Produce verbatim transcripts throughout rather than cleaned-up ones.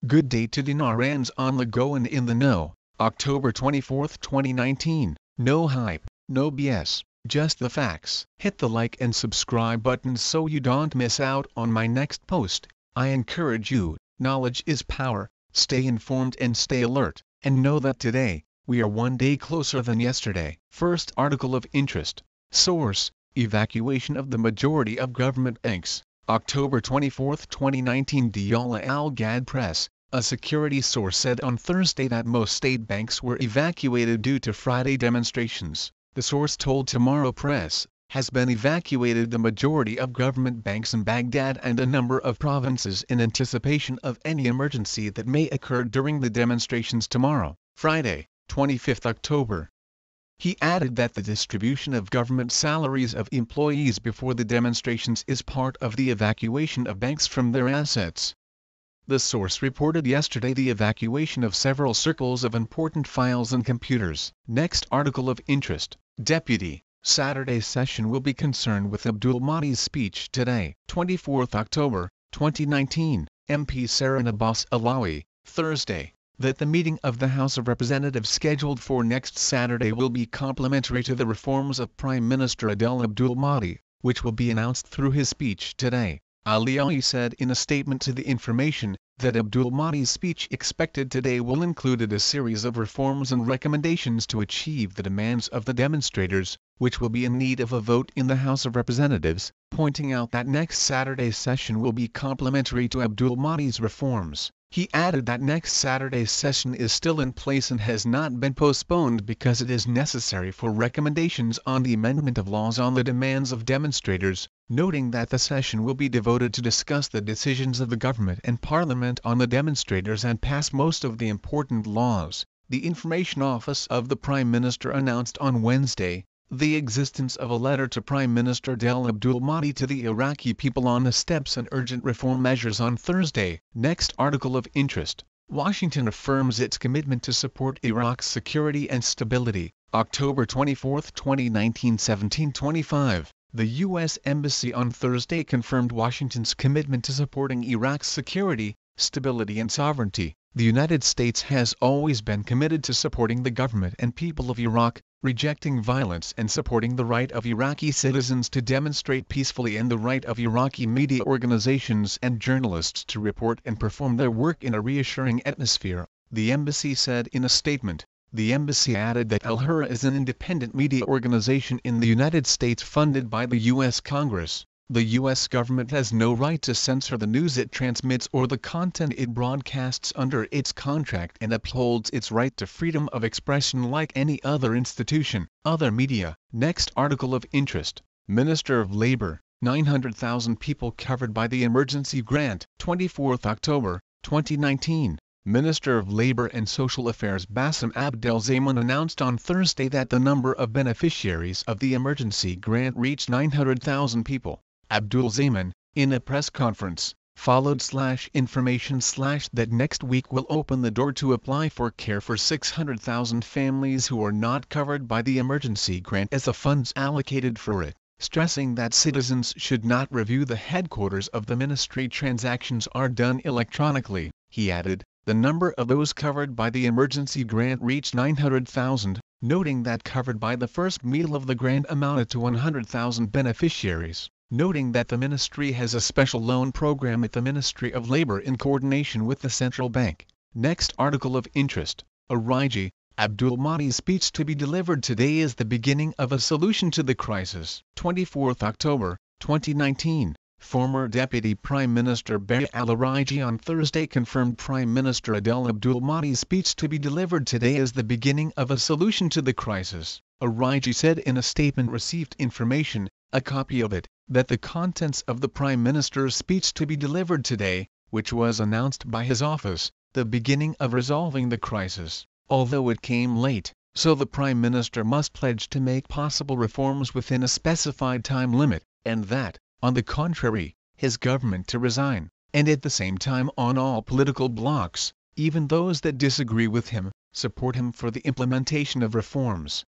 Good day to Dinarans on the go and in the know, October twenty-fourth twenty nineteen, no hype, no B S, just the facts. Hit the like and subscribe buttons so you don't miss out on my next post. I encourage you, knowledge is power, stay informed and stay alert, and know that today, we are one day closer than yesterday. First article of interest. Source: Evacuation of the majority of government banks. October twenty-fourth twenty nineteen. Diyala Al-Gad Press. A security source said on Thursday that most state banks were evacuated due to Friday demonstrations. The source told Tomorrow Press, has been evacuated the majority of government banks in Baghdad and a number of provinces in anticipation of any emergency that may occur during the demonstrations tomorrow, Friday, twenty-fifth October. He added that the distribution of government salaries of employees before the demonstrations is part of the evacuation of banks from their assets. The source reported yesterday the evacuation of several circles of important files and computers. Next article of interest. Deputy, Saturday's session will be concerned with Abdul Mahdi's speech today, twenty-fourth October, twenty nineteen. M P Saran Abbas Alawi, Thursday, that the meeting of the House of Representatives scheduled for next Saturday will be complementary to the reforms of Prime Minister Adel Abdul Mahdi, which will be announced through his speech today. Alawi said in a statement to the Information, that Abdul Mahdi's speech expected today will include a series of reforms and recommendations to achieve the demands of the demonstrators, which will be in need of a vote in the House of Representatives, pointing out that next Saturday's session will be complementary to Abdul Mahdi's reforms. He added that next Saturday's session is still in place and has not been postponed because it is necessary for recommendations on the amendment of laws on the demands of demonstrators, noting that the session will be devoted to discuss the decisions of the government and parliament on the demonstrators and pass most of the important laws. The Information Office of the Prime Minister announced on Wednesday the existence of a letter to Prime Minister Adel Abdul Mahdi to the Iraqi people on the steps and urgent reform measures on Thursday. Next article of interest. Washington affirms its commitment to support Iraq's security and stability. October twenty-fourth twenty nineteen, seventeen twenty-five. The U S Embassy on Thursday confirmed Washington's commitment to supporting Iraq's security, stability and sovereignty. The United States has always been committed to supporting the government and people of Iraq, rejecting violence and supporting the right of Iraqi citizens to demonstrate peacefully and the right of Iraqi media organizations and journalists to report and perform their work in a reassuring atmosphere, the embassy said in a statement. The embassy added that Al-Hurra is an independent media organization in the United States funded by the U S Congress. The U S government has no right to censor the news it transmits or the content it broadcasts under its contract and upholds its right to freedom of expression like any other institution. Other media. Next article of interest. Minister of Labor, nine hundred thousand people covered by the emergency grant. twenty-fourth October, twenty nineteen. Minister of Labor and Social Affairs Bassem Abdel-Zaman announced on Thursday that the number of beneficiaries of the emergency grant reached nine hundred thousand people. Abdul-Zaman, in a press conference, followed slash information slash that next week will open the door to apply for care for six hundred thousand families who are not covered by the emergency grant as the funds allocated for it, stressing that citizens should not review the headquarters of the ministry. Transactions are done electronically. He added, the number of those covered by the emergency grant reached nine hundred thousand, noting that covered by the first meal of the grant amounted to one hundred thousand beneficiaries. Noting that the ministry has a special loan program at the Ministry of Labor in coordination with the central bank. Next article of interest. Iraqi, Abdul Mahdi's speech to be delivered today is the beginning of a solution to the crisis. twenty-fourth October, twenty nineteen. Former Deputy Prime Minister Barry al-Iraqi on Thursday confirmed Prime Minister Adel Abdul Mahdi's speech to be delivered today is the beginning of a solution to the crisis. Iraqi said in a statement received Information, a copy of it, that the contents of the Prime Minister's speech to be delivered today, which was announced by his office, the beginning of resolving the crisis, although it came late, so the Prime Minister must pledge to make possible reforms within a specified time limit, and that, on the contrary, his government to resign, and at the same time on all political blocs, even those that disagree with him, support him for the implementation of reforms.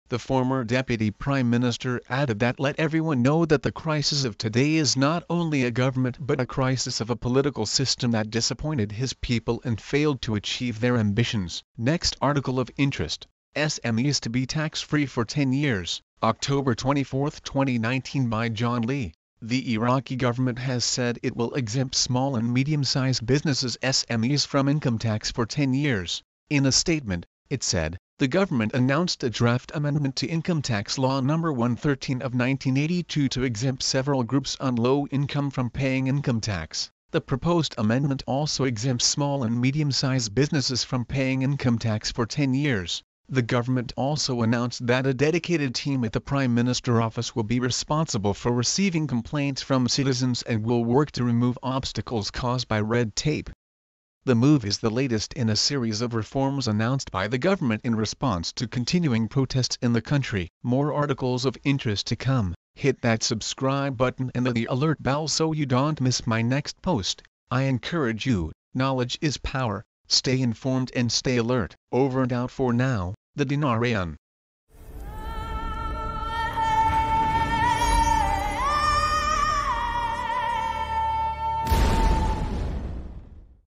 The former Deputy Prime Minister added that let everyone know that the crisis of today is not only a government but a crisis of a political system that disappointed his people and failed to achieve their ambitions. Next article of interest. S M Es to be tax-free for ten years, October twenty-fourth twenty nineteen by John Lee. The Iraqi government has said it will exempt small and medium-sized businesses S M Es from income tax for ten years. In a statement, it said, the government announced a draft amendment to Income Tax Law number one thirteen of nineteen eighty-two to exempt several groups on low income from paying income tax. The proposed amendment also exempts small and medium-sized businesses from paying income tax for ten years. The government also announced that a dedicated team at the Prime Minister office will be responsible for receiving complaints from citizens and will work to remove obstacles caused by red tape. The move is the latest in a series of reforms announced by the government in response to continuing protests in the country. More articles of interest to come. Hit that subscribe button and the alert bell so you don't miss my next post. I encourage you, knowledge is power, stay informed and stay alert. Over and out for now, the Dinarian.